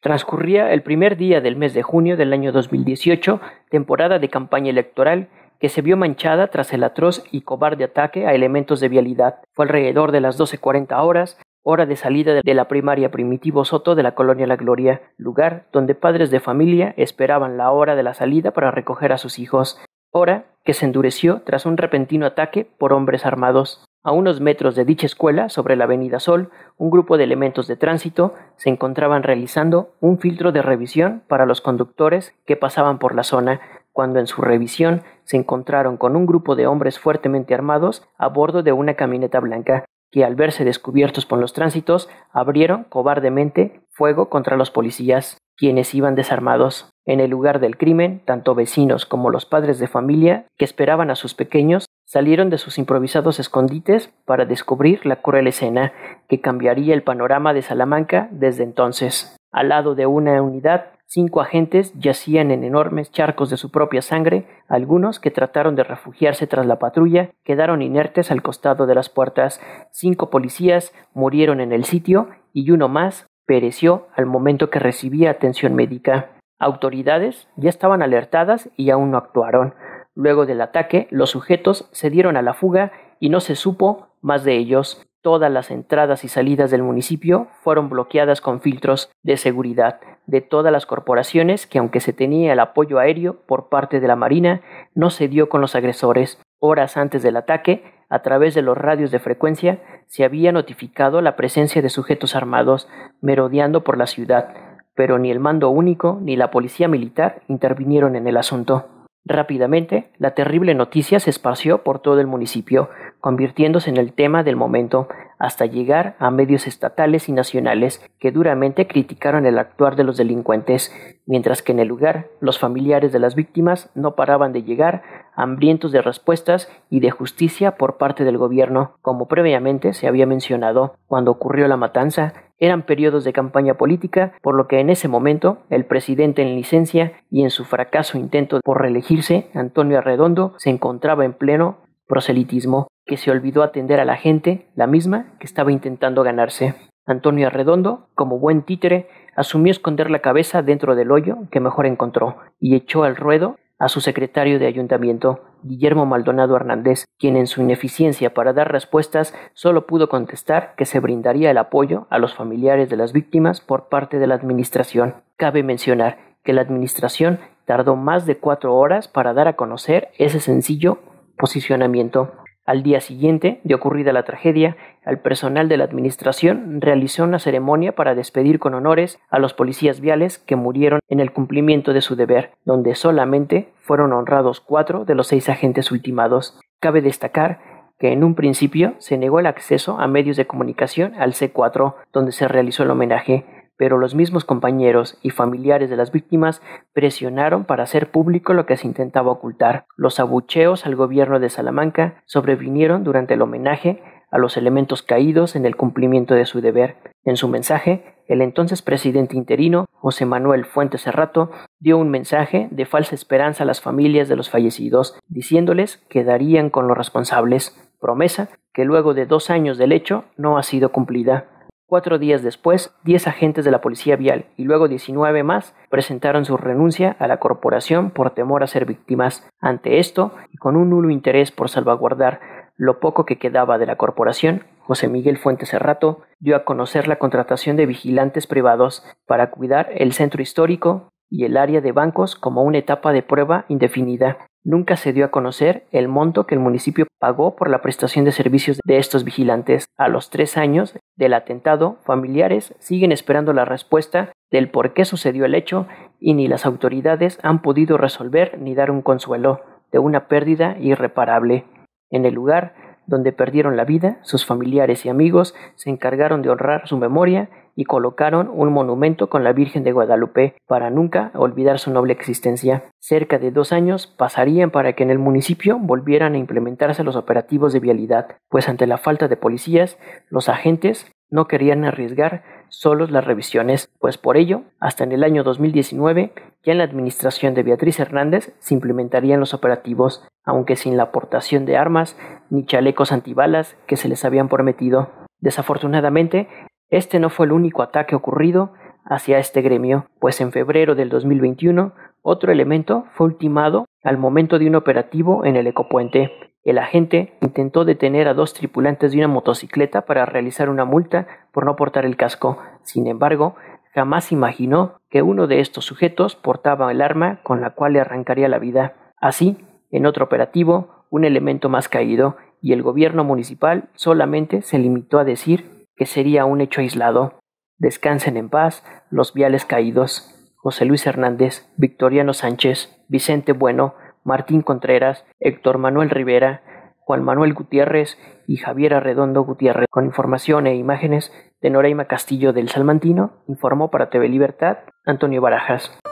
Transcurría el primer día del mes de junio del año 2018, temporada de campaña electoral, que se vio manchada tras el atroz y cobarde ataque a elementos de vialidad. Fue alrededor de las 12:40 horas, hora de salida de la primaria Primitivo Soto de la colonia La Gloria, lugar donde padres de familia esperaban la hora de la salida para recoger a sus hijos, hora que se endureció tras un repentino ataque por hombres armados. A unos metros de dicha escuela, sobre la avenida Sol, un grupo de elementos de tránsito se encontraban realizando un filtro de revisión para los conductores que pasaban por la zona, cuando en su revisión se encontraron con un grupo de hombres fuertemente armados a bordo de una camioneta blanca, que al verse descubiertos por los tránsitos, abrieron cobardemente fuego contra los policías, quienes iban desarmados. En el lugar del crimen, tanto vecinos como los padres de familia que esperaban a sus pequeños salieron de sus improvisados escondites para descubrir la cruel escena que cambiaría el panorama de Salamanca desde entonces. Al lado de una unidad, 5 agentes yacían en enormes charcos de su propia sangre. Algunos que trataron de refugiarse tras la patrulla quedaron inertes al costado de las puertas. 5 policías murieron en el sitio y uno más pereció al momento que recibía atención médica. Autoridades ya estaban alertadas y aún no actuaron. Luego del ataque, los sujetos se dieron a la fuga y no se supo más de ellos. Todas las entradas y salidas del municipio fueron bloqueadas con filtros de seguridad de todas las corporaciones, que aunque se tenía el apoyo aéreo por parte de la Marina, no se dio con los agresores. Horas antes del ataque, a través de los radios de frecuencia, se había notificado la presencia de sujetos armados merodeando por la ciudad, pero ni el Mando Único ni la Policía Militar intervinieron en el asunto. Rápidamente, la terrible noticia se esparció por todo el municipio, convirtiéndose en el tema del momento, hasta llegar a medios estatales y nacionales que duramente criticaron el actuar de los delincuentes, mientras que en el lugar los familiares de las víctimas no paraban de llegar, hambrientos de respuestas y de justicia por parte del gobierno. Como previamente se había mencionado, cuando ocurrió la matanza, eran periodos de campaña política, por lo que en ese momento el presidente en licencia y en su fracaso intento por reelegirse, Antonio Arredondo, se encontraba en pleno proselitismo, que se olvidó atender a la gente, la misma que estaba intentando ganarse. Antonio Arredondo, como buen títere, asumió esconder la cabeza dentro del hoyo que mejor encontró y echó al ruedo a su secretario de ayuntamiento, Guillermo Maldonado Hernández, quien en su ineficiencia para dar respuestas solo pudo contestar que se brindaría el apoyo a los familiares de las víctimas por parte de la administración. Cabe mencionar que la administración tardó más de 4 horas para dar a conocer ese sencillo posicionamiento. Al día siguiente de ocurrida la tragedia, el personal de la administración realizó una ceremonia para despedir con honores a los policías viales que murieron en el cumplimiento de su deber, donde solamente fueron honrados 4 de los 6 agentes ultimados. Cabe destacar que en un principio se negó el acceso a medios de comunicación al C4, donde se realizó el homenaje, pero los mismos compañeros y familiares de las víctimas presionaron para hacer público lo que se intentaba ocultar. Los abucheos al gobierno de Salamanca sobrevinieron durante el homenaje a los elementos caídos en el cumplimiento de su deber. En su mensaje, el entonces presidente interino, José Manuel Fuentes Serrato, dio un mensaje de falsa esperanza a las familias de los fallecidos, diciéndoles que darían con los responsables, promesa que luego de 2 años del hecho no ha sido cumplida. 4 días después, 10 agentes de la Policía Vial y luego 19 más presentaron su renuncia a la corporación por temor a ser víctimas. Ante esto, y con un nulo interés por salvaguardar lo poco que quedaba de la corporación, José Miguel Fuentes Serrato dio a conocer la contratación de vigilantes privados para cuidar el centro histórico y el área de bancos como una etapa de prueba indefinida. Nunca se dio a conocer el monto que el municipio pagó por la prestación de servicios de estos vigilantes. A los 3 años del atentado, familiares siguen esperando la respuesta del por qué sucedió el hecho y ni las autoridades han podido resolver ni dar un consuelo de una pérdida irreparable. En el lugar donde perdieron la vida, sus familiares y amigos se encargaron de honrar su memoria y colocaron un monumento con la Virgen de Guadalupe para nunca olvidar su noble existencia. Cerca de 2 años pasarían para que en el municipio volvieran a implementarse los operativos de vialidad, pues ante la falta de policías, los agentes no querían arriesgar solos las revisiones, pues por ello, hasta en el año 2019, ya en la administración de Beatriz Hernández se implementarían los operativos, aunque sin la aportación de armas ni chalecos antibalas que se les habían prometido. Desafortunadamente, este no fue el único ataque ocurrido hacia este gremio, pues en febrero del 2021 otro elemento fue ultimado al momento de un operativo en el Ecopuente. El agente intentó detener a 2 tripulantes de una motocicleta para realizar una multa por no portar el casco. Sin embargo, jamás imaginó que uno de estos sujetos portaba el arma con la cual le arrancaría la vida. Así, en otro operativo, un elemento más caído, y el gobierno municipal solamente se limitó a decir que sería un hecho aislado. Descansen en paz los viales caídos. José Luis Hernández, Victoriano Sánchez, Vicente Bueno, Martín Contreras, Héctor Manuel Rivera, Juan Manuel Gutiérrez y Javier Arredondo Gutiérrez. Con información e imágenes de Noreima Castillo del Salmantino, informó para TV Libertad Antonio Barajas.